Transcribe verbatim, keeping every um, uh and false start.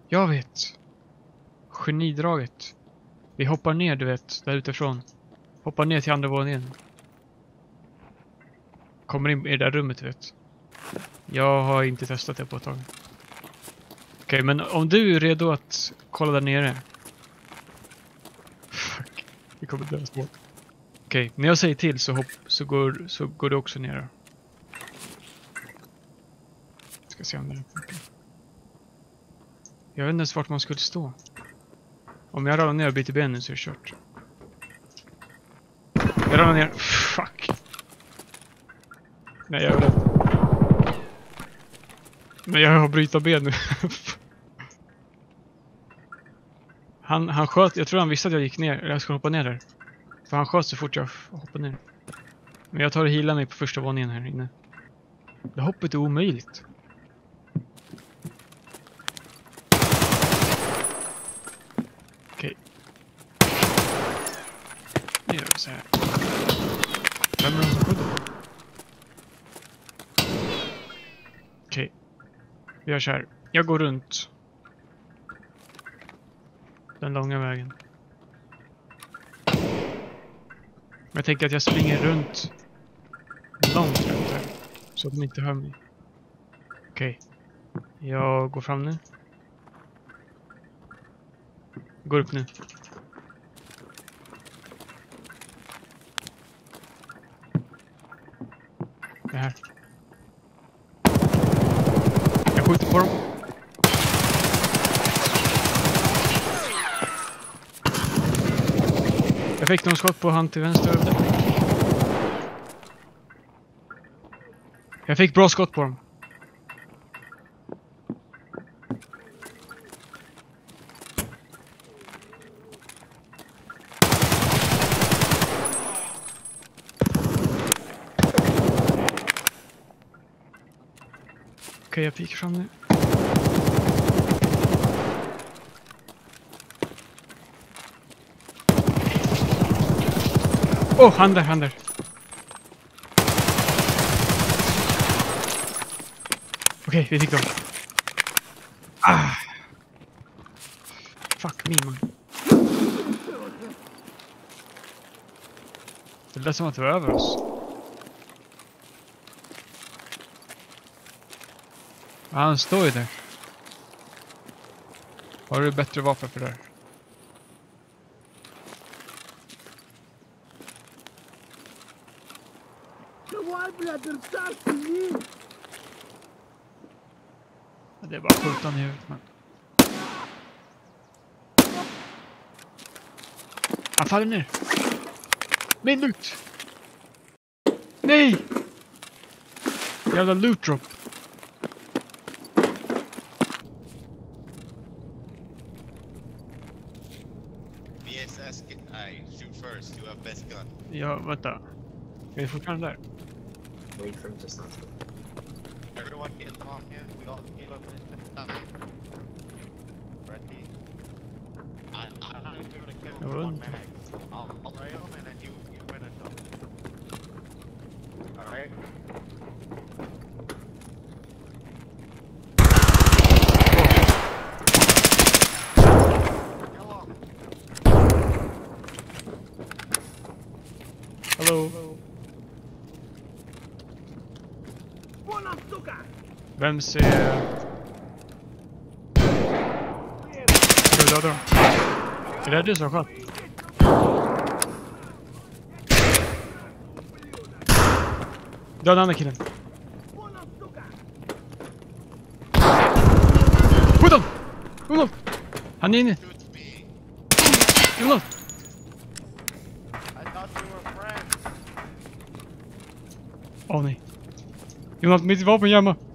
Jag vet. Genidraget. Vi hoppar ner, du vet, där utifrån. Hoppar ner till andra våningen. Kommer in i det där rummet, du vet. Jag har inte testat det på ett tag. Okej, okay, men om du är redo att kolla där nere. Fuck. Vi kommer dö snart. Okej, okay, när jag säger till så, hopp, så, går, så går det också ner. Ska se om det är. Jag vet inte ens vart man skulle stå. Om jag ramlar ner och byter benen så är det kört. Jag ramlar ner. Fuck. Nej, jag är rädd. Men jag har bryta ben nu. han, han sköt, jag tror han visste att jag gick ner. Eller jag skulle hoppa ner där. För han sköt så fort jag hoppade ner. Men jag tar och healar mig på första våningen här inne. Det hoppet är omöjligt. Okej. Nu gör vi så här. Vem är det som skjuter? Okej. Vi gör så här. Jag går runt. Den långa vägen. Men jag tänker att jag springer runt. Långt runt här. Så att de inte hör mig. Okej. Jag går fram nu. Går upp nu. Det här. Jag skjuter på dem. Jag fick någon skott på han till vänster. Jag fick bra skott på dem. Okej, jag pikar fram nu. Åh, oh, han där, han där. Okej, vi fick dem. Ah. Fuck me, man. Det lät som att det var över oss. Ah, han står ju där. Har du bättre vapen för det här? Det är bara skjutan i huvudet, man. Han faller ner. Min loot! Nej! Jävla loot drop. Ja, vänta. Är vi fortfarande där? Wait for him to start. Everyone get off here. We all get up and ready. I I'm not even gonna kill Ja, one man. I'll I'll try him and then you you finish him. Alright. Hello. Vem ser... Ska vi döda dem? Är det du som sköt? Döda andra killen. Skjut honom! Skjut honom! Han är inne. Skjut honom! Åh oh, nej. Jonas, mitt vapen gömma.